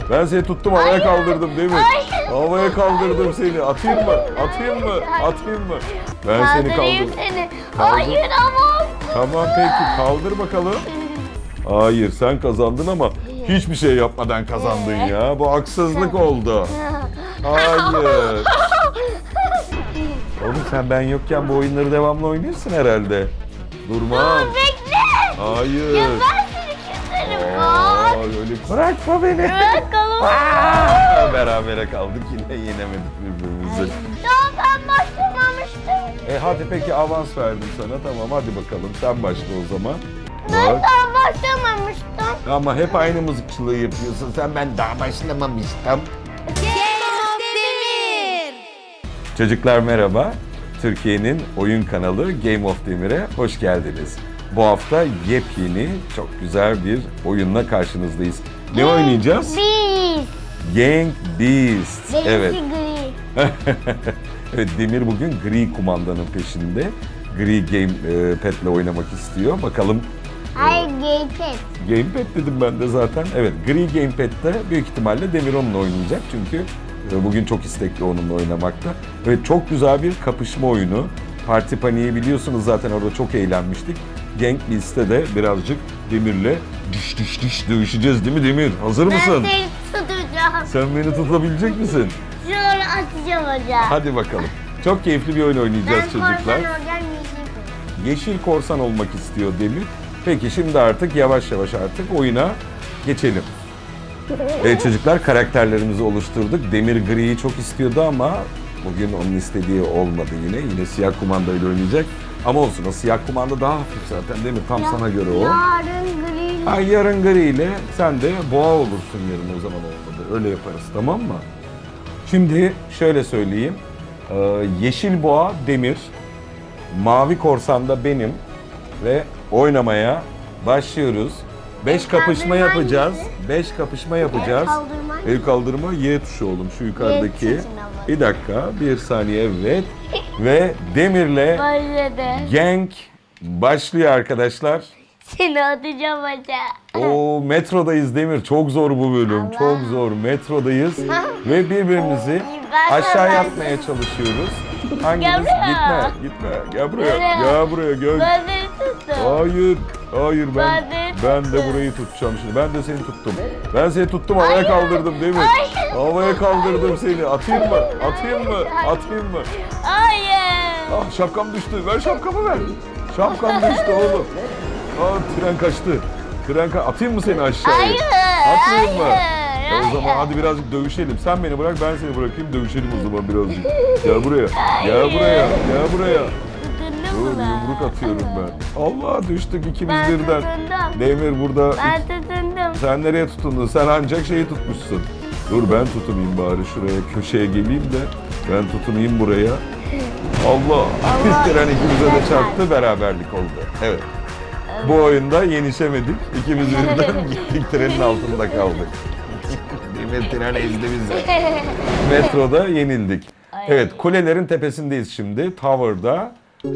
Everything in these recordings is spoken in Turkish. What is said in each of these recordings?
Ben seni tuttum, havaya kaldırdım değil mi? Hayır. Havaya kaldırdım seni. Atayım mı? Atayım mı? Atayım mı? Ben seni Kaldırayım kaldırdım. seni. Kaldır. Hayır ama. Tamam peki, kaldır bakalım. Hayır, sen kazandın ama hiçbir şey yapmadan kazandın ya. Bu haksızlık oldu. Hayır. Oğlum sen ben yokken bu oyunları devamlı oynuyorsun herhalde. Durmam. Bekle. Hayır. Ya ben seni keserim Aa, bak. öyle bırakma beni. Bırakalım. Berabere kaldık, yine yenemedik birbirimizi. Daha ben başlamamıştım. Hadi peki, avans verdim sana, tamam hadi bakalım sen başla o zaman. Ben Bak. daha başlamamıştım. Ama hep aynı mızıkçılığı yapıyorsun sen, ben daha başlamamıştım. Çocuklar merhaba. Türkiye'nin oyun kanalı Game of Demir'e hoş geldiniz. Bu hafta yepyeni, çok güzel bir oyunla karşınızdayız. Ne oynayacağız? Biz. Gang Beasts. Evet. Gri. Evet, Demir bugün gri kumandanın peşinde. Gri Gamepad'le oynamak istiyor. Bakalım. Hayır, gamepad. Gamepad dedim ben de zaten. Evet, gri Gamepad'de büyük ihtimalle Demir onunla oynayacak. Çünkü bugün çok istekli onunla oynamakta. Evet, çok güzel bir kapışma oyunu. Parti Paniği biliyorsunuz zaten, orada çok eğlenmiştik. Gang Beasts'te de birazcık Demir'le diş dövüşeceğiz değil mi Demir? Hazır mısın? Ben seni tutacağım. Sen beni tutabilecek misin? Şöyle atacağım hocam. Hadi bakalım. Çok keyifli bir oyun oynayacağız çocuklar. Ben korsan olacağım, yeşil. Yeşil korsan olmak istiyor Demir. Peki şimdi artık yavaş yavaş oyuna geçelim. Evet çocuklar, karakterlerimizi oluşturduk. Demir griyi çok istiyordu ama bugün onun istediği olmadı yine. Yine siyah kumandayla oynayacak. Ama olsun, o siyah kumanda daha hafif zaten Demir. Tam sana göre o. Yarın gri. Ay, yarın griyle sen de boğa olursun yarın, o zaman olmadı. Öyle yaparız, tamam mı? Şimdi şöyle söyleyeyim. Yeşil boğa Demir, mavi korsan da benim ve oynamaya başlıyoruz. 5 kapışma kaldırma yapacağız. hangisi? 5 kapışma yapacağız. kaldırma. El kaldırma Y tuşu oğlum, şu yukarıdaki. tuşuna bas. Bir dakika, bir saniye, evet. Ve Demir'le Başladı. Gang başlıyor arkadaşlar. Seni atacağım hocam. O metrodayız Demir. Çok zor bu bölüm. Allah. Çok zor. Metrodayız ve birbirimizi Ben aşağıya de- atmaya çalışıyoruz. Hangimiz? Gel buraya. Gitme. Gel buraya. Buraya. Gel buraya. Gel. Ben seni tuttum. Hayır. Hayır, ben de tuttum. burayı tutacağım şimdi. Ben de seni tuttum. Ben seni tuttum, havaya Hayır. kaldırdım değil mi? Hayır. Havaya kaldırdım seni. Atayım mı? Atayım mı? Atayım mı? Hayır. Ah, şapkam düştü. Ver şapkamı, ver. Şapkam düştü oğlum. Tren kaçtı. Atayım mı seni aşağıya? Hayır. Atayım mı? Hayır. O zaman hadi birazcık dövüşelim. Sen beni bırak, ben seni bırakayım. Dövüşelim o zaman birazcık. Gel buraya. Gel buraya. Gel buraya. Tutundun Dur, mu ben? yumruk atıyorum ben. Allah, düştük ikimiz Ben birden. tutundum. Demir burada. Ben tutundum. Sen nereye tutundun? Sen ancak şeyi tutmuşsun. Dur ben tutunayım bari, şuraya köşeye geleyim de ben tutunayım buraya. Allah! Tren ikimize de çarptı, beraberlik oldu. Evet. Bu oyunda yenişemedik. İkimiz birden gittik, trenin altında kaldık. Demir tren ezdi bizi. Metroda yenildik. Evet, kulelerin tepesindeyiz şimdi. Tower'da.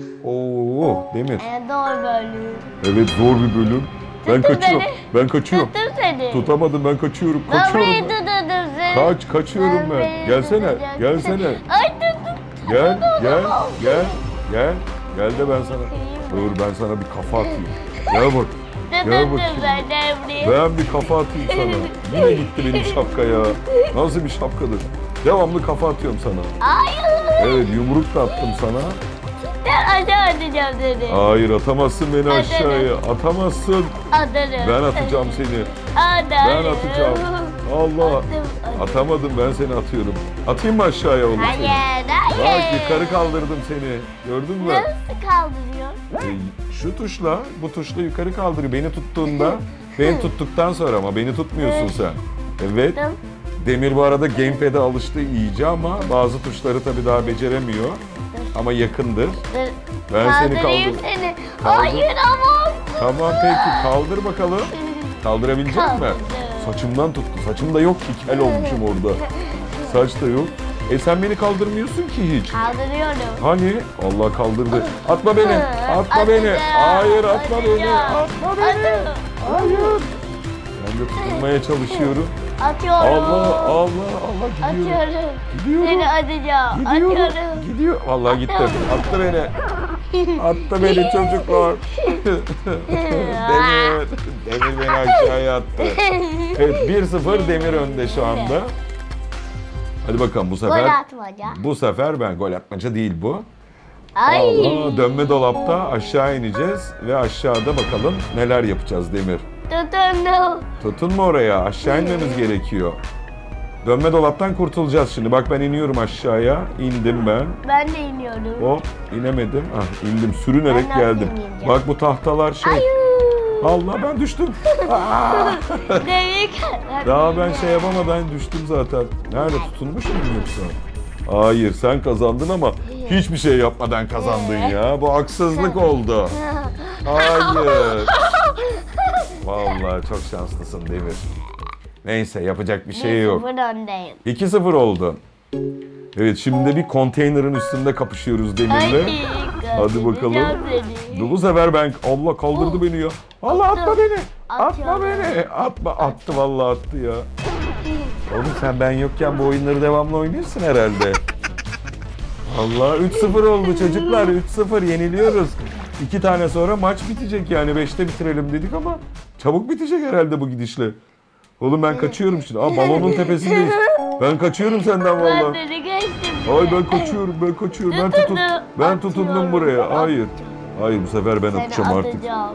Oo, Demir. Doğru bölüm. Evet, zor bir bölüm. Ben Tutun kaçıyorum. beni. Ben kaçıyorum. Tuttum seni. Tutamadım, ben kaçıyorum. Ben burayı Kaçıyorum. tutundum seni. Kaçıyorum ben. burayı Gelsene. tutacağım. Gelsene. Ay tuttum. Gel. Gel de ben sana. Dur, ben sana bir kafa atayım. Gel bak. Gel Tutundum bakayım. ben de buraya. Ben bir kafa atayım sana. Yine gitti benim şapka ya. Nasıl bir şapkadır? Devamlı kafa atıyorum sana. Hayır. Evet, yumruk da attım sana. Ben aşağı atacağım seni. Hayır, atamazsın beni Atarım. aşağıya. Atamazsın. Atarım. Ben atacağım seni. Atarım. Ben atacağım. Allah. Attım. Atamadım, ben seni atıyorum. Atayım mı aşağıya oğlum seni? Hayır, Bak, hayır. yukarı kaldırdım seni. Gördün mü? Nasıl kaldırıyor? Şu tuşla, bu tuşla yukarı kaldırıyor. Beni tuttuğunda, beni tuttuktan sonra ama beni tutmuyorsun sen. Evet. Tamam. Demir bu arada gamepad'e alıştı iyice ama bazı tuşları tabii daha beceremiyor. Ama yakındır. Ben seni Kaldırayım kaldır. seni. Kaldır. Hayır ama. Tamam peki, kaldır bakalım. Kaldırabilecek mi? Kaldırdım. Saçımdan tuttu. Saçım da yok ki, kel olmuşum orada. Saç da yok. Sen beni kaldırmıyorsun ki hiç. Kaldırıyorum. Hani? Allah kaldırdı. Atma beni. Atma beni. Hayır, atma beni. Atma beni. Hayır. Ben de tutunmaya çalışıyorum. Atıyorum. Allah Allah Allah gidiyorum. Atıyorum. Gidiyorum. Seni atacağım. Gidiyorum. Atıyorum. Gidiyor. Vallahi gitti. Attı beni. Attı beni çocuklar. Demir. Demir beni aşağıya attı. Evet 1-0 Demir önde şu anda. Hadi bakalım bu Gol sefer. atmaca. Bu sefer ben gol atmaca değil bu. Ay. Allah dönme dolapta aşağı ineceğiz ve aşağıda bakalım neler yapacağız Demir. Tutundum. Tutun mu oraya? Aşağı inmemiz gerekiyor. Dönme dolaptan kurtulacağız şimdi. Bak ben iniyorum aşağıya. İndim ben. Ben de iniyorum. Hop inemedim. Ah indim sürünerek Ben nasıl geldim. ineceğim? Bak bu tahtalar şey. Allah ben düştüm. Aa! Demir Daha ben şey yapamadan düştüm zaten. Nerede tutunmuş muyum yoksa? Hayır sen kazandın ama hiçbir şey yapmadan kazandın ya. Bu haksızlık oldu. Hayır. Vallahi çok şanslısın Demir. Neyse yapacak bir şey yok. 1-0 öndeyim. 2-0 oldu. Evet şimdi bir konteynerin üstünde kapışıyoruz Demir'le. Hadi bakalım. Bu sefer ben Allah kaldırdı beni ya. Allah atma beni. Atma beni. Atma. Attı vallahi attı ya. Oğlum sen ben yokken bu oyunları devamlı oynuyorsun herhalde. Allah 3-0 oldu çocuklar. 3-0 yeniliyoruz. 2 tane sonra maç bitecek yani 5'te bitirelim dedik ama çabuk bitecek herhalde bu gidişle. Oğlum ben kaçıyorum şimdi. Aa balonun tepesindeyiz. Ben kaçıyorum senden Ben vallahi. seni geçtim. Ay ben kaçıyorum. Ben tutundum buraya. Hayır. Hayır bu sefer ben Seni atacağım artık. atacağım.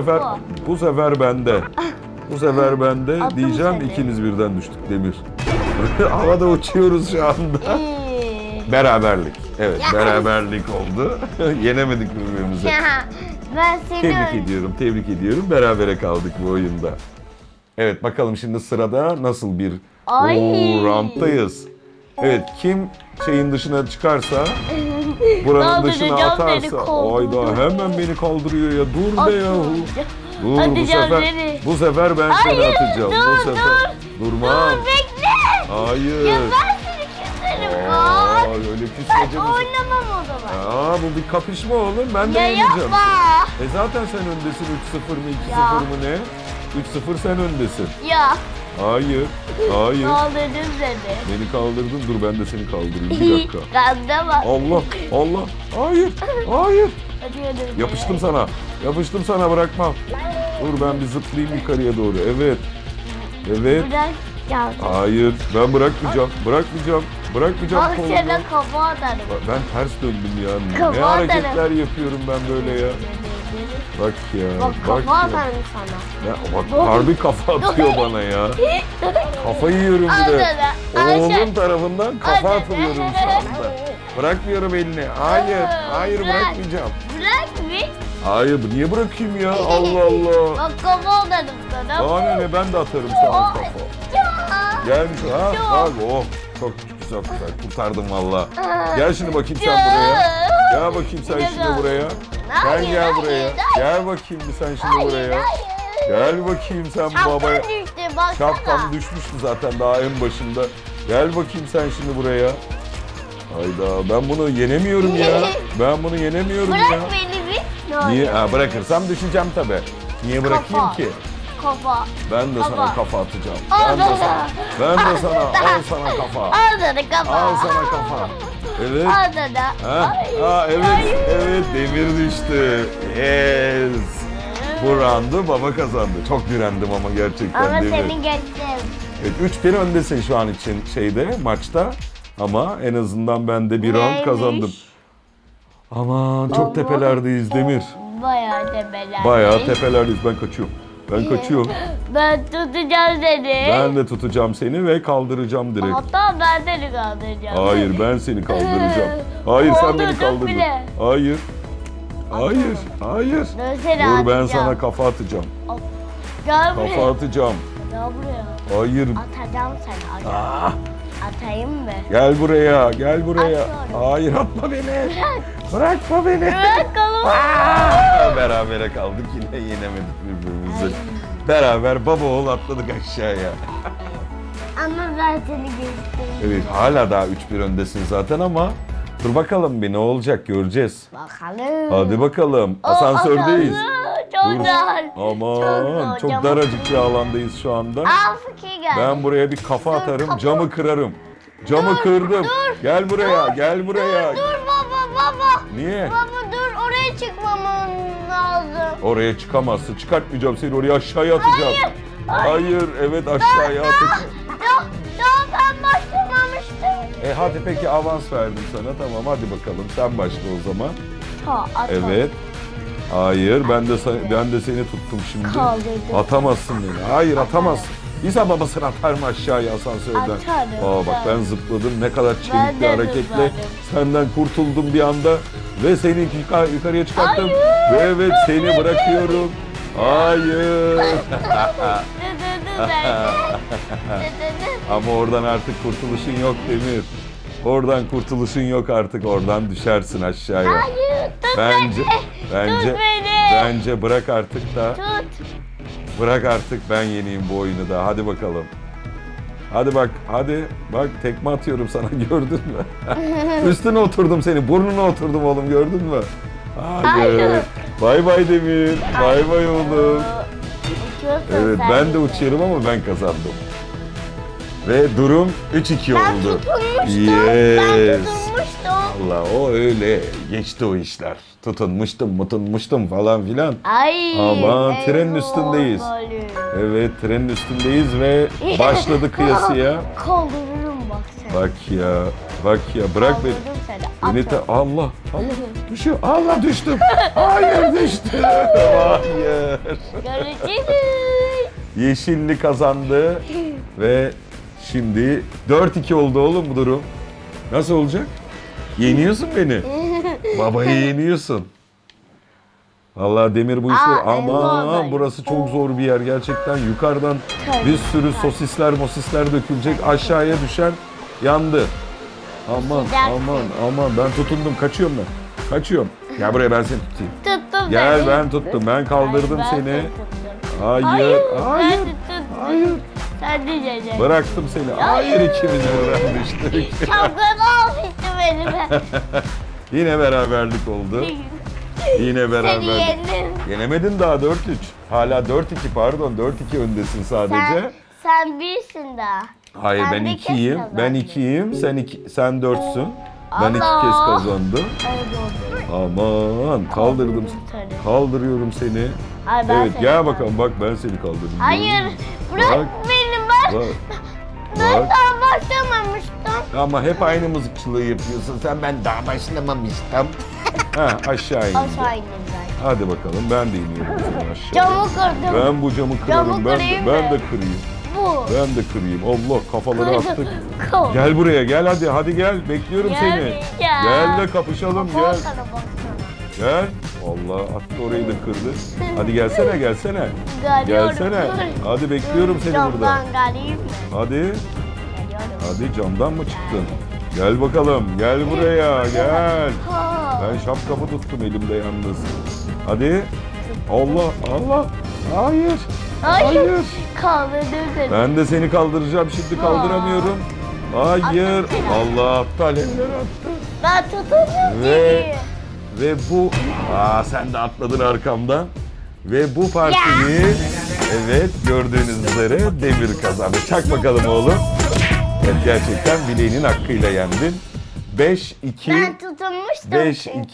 Bu sefer bende. Bu sefer bende Attım diyeceğim seni. ikimiz birden düştük Demir. Havada uçuyoruz şu anda. İyi. Beraberlik. Evet Ya. beraberlik oldu. Yenemedik birbirimizi. Ben seni Tebrik ediyorum. Berabere kaldık bu oyunda. Evet bakalım şimdi sırada nasıl bir Ay. rounddayız. Evet kim şeyin dışına çıkarsa, buranın dışına Kaldıracağım seni, atarsa, kaldıracağım. ayda hemen beni kaldırıyor ya. Dur be yahu. Dur Atacağım seni. bu sefer ben seni Hayır, atacağım. dur, Bu sefer durmam. Dur bekle. Hayır. Ya ben seni keserim Aa, bak. öyle Ben küsmece misin? oynamam o zaman. Aa bu bir kapışma oğlum. Ben de Ya yeneceğim. yapma. Zaten sen öndesin 3-0 mı 2-0 Ya. mı ne? 3-0 sen öndesin. Ya Hayır. Hayır. kaldırdım seni. Beni kaldırdın. Dur ben de seni kaldırayım bir dakika. Gazda bak. Allah. Allah. Hayır. Hayır. Atıyorum Yapıştım sana. Yapıştım sana bırakmam. Dur ben bir zıplayayım yukarıya doğru. Evet. Evet. Bırak. Ya. Hayır. Ben bırakmayacağım. Bırakmayacağım. Bırakmayacağım Bak kolumu. sana kafa atarım. Ben ters döndüm ya. Ne Kafa hareketler atarım. yapıyorum ben böyle ya. Bak ya. Bak kafa ya. atarım sana. Ya bak harbi kafa atıyor bana ya. Kafayı yiyorum Al bir de. sana. Oğlum tarafından kafa Al atılıyorum sana. şu anda. Bırakmıyorum elini. Hayır. Hayır Bırak. bırakmayacağım. Bırak bir. Hayır niye bırakayım ya? Allah Allah. Bak kafa atarım sana. Daha ne ben de atarım sana kafa. Ya. Gelmiş ha. Bak oh. Çok güzel kurtardım valla. Gel şimdi bakayım sen buraya. Gel bakayım sen şimdi buraya. Sen gel buraya. Gel bakayım bir sen şimdi buraya. Gel bakayım sen babaya. Şapkan düştü baksana. Şapkam düşmüştü zaten daha en başında. Gel bakayım sen şimdi buraya. Hayda ben bunu yenemiyorum ya. Ben bunu yenemiyorum Bırak ya. beni bir. Ne Niye? olur. Ha, bırakırsam düşeceğim tabi. Niye bırakayım Kafa. ki? Kafa. Ben de sana Kafa. kafa atacağım. Al Ben de sana. sana. Ben de sana. Al sana kafa. Al sana kafa. Al sana kafa. Evet. Al sana. Ha? Aa, evet. Hayır. Evet demir düştü. Yes. Bu roundu baba kazandı. Çok direndim ama gerçekten Ama demir. seni geçtim. Evet, 3-1 öndesin şu an için şeyde maçta. Ama en azından ben de bir round Neymiş? kazandım. Aman çok Allah. tepelerdeyiz Demir. Bayağı tepeler. Bayağı tepelerdeyiz. Ben kaçıyorum. Ben kaçıyorum. Ben tutacağım seni. Ben de tutacağım seni ve kaldıracağım direkt. Hatta ben seni kaldıracağım. Hayır ben seni kaldıracağım. Hayır sen beni Kaldırdım kaldırdın. bile. Hayır. Hayır. Hayır. Ben seni Dur ben atacağım. sana kafa atacağım. Gel buraya. Kafa atacağım. Gel buraya. Hayır. Atacağım seni. Atacağım. Ah, Atayım mı? gel buraya. Gel buraya. Atıyorum. Hayır atma beni. Bırak. Bırakma beni. Bırak kolumu. Ah, berabere kaldık yine yenemedik birbirimizi. Beraber baba oğul atladık aşağıya. Ama ben seni geçtim. Evet hala daha 3-1 öndesin zaten ama dur bakalım bir ne olacak göreceğiz. Bakalım. Hadi bakalım O asansördeyiz. asansör Çok Dur. dar. Aman çok Camı- daracık bir alandayız şu anda. Aa fikir geldi. Ben buraya bir kafa atarım, kapı. camı kırarım. Camı kırdım. Gel buraya, gel buraya. Dur baba. Niye? Baba dur oraya çıkmamam lazım. Oraya çıkamazsın. Çıkartmayacağım seni, oraya aşağıya atacağım. Hayır, evet aşağıya atacağım. Daha ben başlamamıştım. Hadi peki avans verdim sana. Tamam hadi bakalım. Sen başla o zaman. Evet. Hayır, ben de seni tuttum şimdi. Kaldırdım. Atamazsın beni. Hayır, atamazsın. İnsan babasını atar mı aşağıya asansörden? Atarım. Bak ben zıpladım. Ne kadar Ben çevik bir de hareketle zıpladım. senden kurtuldum bir anda ve seni yukarıya çıkarttım. Ve evet seni bırakıyorum. Hayır. Ama oradan artık kurtuluşun yok Demir. Oradan kurtuluşun yok artık. Oradan düşersin aşağıya. Hayır tut Bence Tut beni. bence bırak artık da. Tut. Bırak artık ben yeneyim bu oyunu da. Hadi bakalım. Hadi bak, hadi. Bak tekme atıyorum sana gördün mü? Üstüne oturdum seni. Burnuna oturdum oğlum gördün mü? Hayır. Hayır. Bay bay Demir. Bay bay oğlum. Uçuyorsun Evet sen ben de de. uçuyorum ama ben kazandım. Ve durum 3-2 Ben oldu. tutunmuştum. Ben Yes. tutunmuştum. Allah o öyle geçti o işler. Tutunmuştum falan filan. Ay. Aman, trenin eyvah, üstündeyiz. böyle. Evet trenin üstündeyiz ve başladı kıyasıya. Kaldırırım bak seni. Bak ya bırak beni. Kaldırdım seni. Beni Atın. Allah düşüyor. Allah düştüm. Hayır düştüm. Hayır. Görüşürüz. Yeşilli kazandı ve şimdi 4-2 oldu oğlum bu durum. Nasıl olacak? Yeniyorsun beni. Babayı yeniyorsun. Vallahi Demir bu işler ama eyvallah. burası çok zor bir yer gerçekten. Yukarıdan Tabii. bir sürü sosisler dökülecek. Aşağıya düşen yandı. Aman ben tutundum kaçıyorum ben. Kaçıyorum. Gel buraya ben seni tutayım. Tuttum Gel seni. ben tuttum. Ben kaldırdım Ben seni. seni tuttum. Hayır. Ben de tuttum. Hayır. Sen diyeceksin. Bıraktım seni. Hayır ikimiz birden düştük. Şapkanı almıştı beni ben. Yine beraberlik oldu. Yine Seni beraberlik. yendim. Yenemedin daha 4-3. Hala 4-2 pardon 4-2 öndesin sadece. Sen birsin daha. Hayır sen ben bir kez 2'yim. kazandın. Ben 2'yim. Sen 4'sün. Ben 2 Allah. kez kazandım. Ay doğru. Aman kaldırdım. Seni. Kaldırıyorum seni. Ay, ben Evet seni gel kaldırdım. bakalım bak ben seni kaldırdım. Hayır. Bırak Bak. beni ben. Bak. Ben Bak. daha başlamamıştım. Ama hep aynı mızıkçılığı yapıyorsun. Sen ben daha başlamamıştım. Ha aşağı indi. Aşağı indim ben. Hadi bakalım ben de iniyorum seni aşağı. Camı kırdım. Ben bu camı kırarım. Camı Ben kırayım de mı? kırayım. Bu. Ben de kırayım. Allah kafaları attık. Kov. Gel buraya gel hadi gel. Bekliyorum seni. Gelmeyeceğim. Gel de kapışalım gel. Baksana baksana. Gel. Allah attı orayı da kırdı. Hadi gelsene. Geliyorum. Gelsene. Dur. Hadi bekliyorum seni burada. Camdan geleyim mi? Hadi. Geliyorum. Hadi camdan mı çıktın? Gel bakalım. Gel buraya. Gel. Ha. Ben şapkamı tuttum elimde yalnız. Hadi. Allah. Hayır. Hayır. Kaldırdım seni. Ben de seni kaldıracağım. Şimdi kaldıramıyorum. Hayır. Attım seni. Allah aptal eller attı. Ben tutamıyorum Ve- ki. Ve bu... sen de atladın arkamdan. Ve bu partiyi evet gördüğünüz üzere Demir kazandı. Çak bakalım oğlum. Evet gerçekten bileğinin hakkıyla yendin. 5-2. Ben tutunmuştum 5-2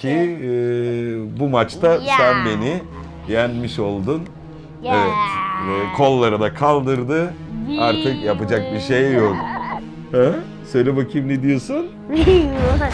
çünkü. bu maçta Ya. sen beni yenmiş oldun. Ya. Evet. Ve kolları da kaldırdı. Artık yapacak bir şey yok. Ha? Söyle bakayım ne diyorsun? Viva.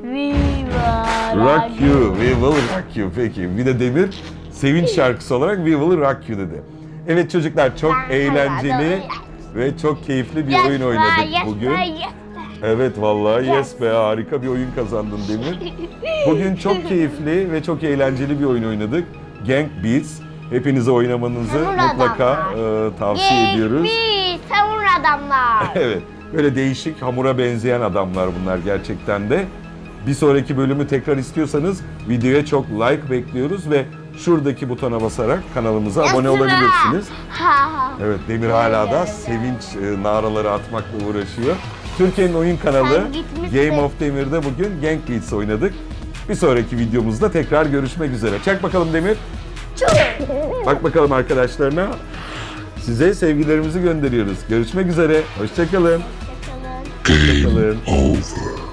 Rock you, we will rock you. Peki bir de Demir sevinç şarkısı olarak we will rock you dedi. Evet çocuklar çok eğlenceli ve çok keyifli bir oyun oynadık bugün. Evet vallahi yes be harika bir oyun kazandın Demir. Bugün çok keyifli ve çok eğlenceli bir oyun oynadık. Gang Beats. Hepinize oynamanızı Savur mutlaka tavsiye ediyoruz. Geçmiş savur adamlar. Evet. Böyle değişik hamura benzeyen adamlar bunlar gerçekten de. Bir sonraki bölümü tekrar istiyorsanız videoya çok like bekliyoruz ve şuradaki butona basarak kanalımıza abone olabilirsiniz. Evet Demir hala da sevinç naraları atmakla uğraşıyor. Türkiye'nin oyun kanalı Sen gitmişsin. Game of Demir'de bugün Gang Beats oynadık. Bir sonraki videomuzda tekrar görüşmek üzere. Çek bakalım Demir. Bak bakalım arkadaşlarına. Size sevgilerimizi gönderiyoruz. Görüşmek üzere. Hoşça kalın. Bakalım. Hoşça kalın. Over.